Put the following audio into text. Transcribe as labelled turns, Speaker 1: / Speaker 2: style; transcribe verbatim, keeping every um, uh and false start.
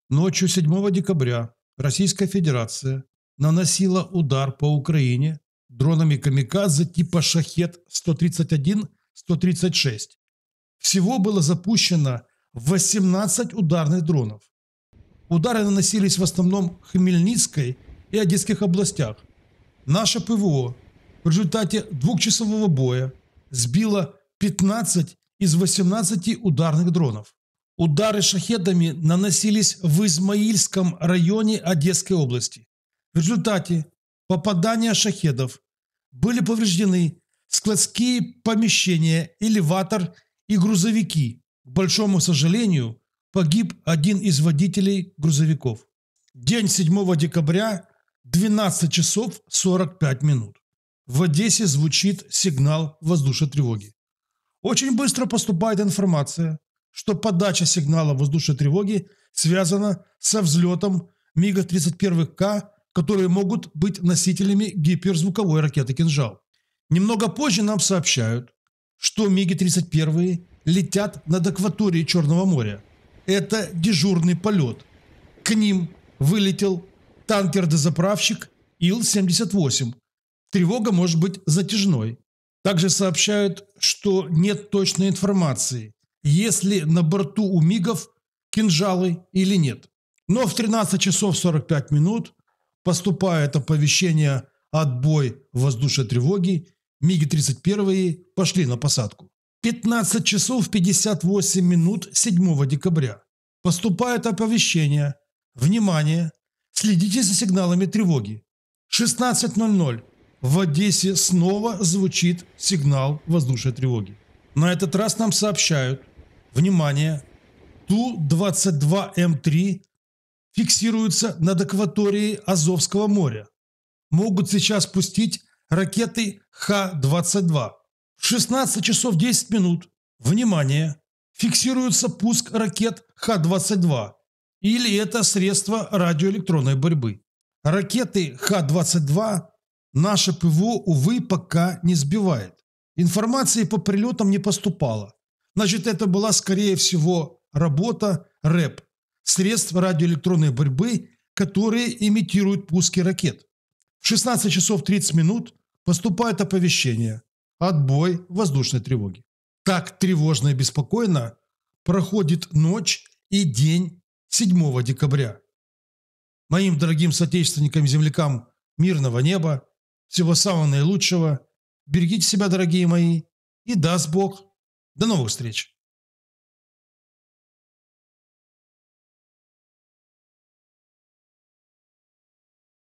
Speaker 1: Ночью седьмого декабря Российская Федерация наносила удар по Украине дронами «Камикадзе» типа «Шахед-сто тридцать один - сто тридцать шесть». Всего было запущено восемнадцать ударных дронов. Удары наносились в основном в Хмельницкой и Одесских областях. Наше ПВО в результате двухчасового боя сбило пятнадцать из восемнадцати ударных дронов. Удары шахедами наносились в Измаильском районе Одесской области. В результате попадания шахедов были повреждены складские помещения, элеватор и грузовики. К большому сожалению, погиб один из водителей грузовиков. День седьмого декабря, двенадцать часов сорок пять минут. В Одессе звучит сигнал воздушной тревоги. Очень быстро поступает информация, что подача сигнала воздушной тревоги связана со взлетом МиГа тридцать один К, которые могут быть носителями гиперзвуковой ракеты «Кинжал». Немного позже нам сообщают, что МиГи тридцать один летят над акваторией Черного моря. Это дежурный полет. К ним вылетел танкер-дозаправщик Ил семьдесят восемь. Тревога может быть затяжной. Также сообщают, что нет точной информации, есть ли на борту у МиГов кинжалы или нет. Но в тринадцать часов сорок пять минут поступает оповещение «Отбой воздушной тревоги», МиГи тридцать один пошли на посадку. пятнадцать часов пятьдесят восемь минут седьмого декабря поступает оповещение «Внимание! Следите за сигналами тревоги». шестнадцать ноль ноль в Одессе снова звучит сигнал воздушной тревоги. На этот раз нам сообщают: внимание, Ту двадцать два М три фиксируется над акваторией Азовского моря. Могут сейчас пустить ракеты Х двадцать два. В шестнадцать часов десять минут, внимание, фиксируется пуск ракет Х двадцать два. Или это средство радиоэлектронной борьбы. Ракеты Х двадцать два наше ПВО, увы, пока не сбивает. Информации по прилетам не поступало. Значит, это была, скорее всего, работа РЭП, средств радиоэлектронной борьбы, которые имитируют пуски ракет. В шестнадцать часов тридцать минут поступает оповещение: отбой воздушной тревоги. Так тревожно и беспокойно проходит ночь и день седьмого декабря. Моим дорогим соотечественникам и землякам мирного неба, всего самого наилучшего. Берегите себя, дорогие мои, и даст Бог. До новых встреч!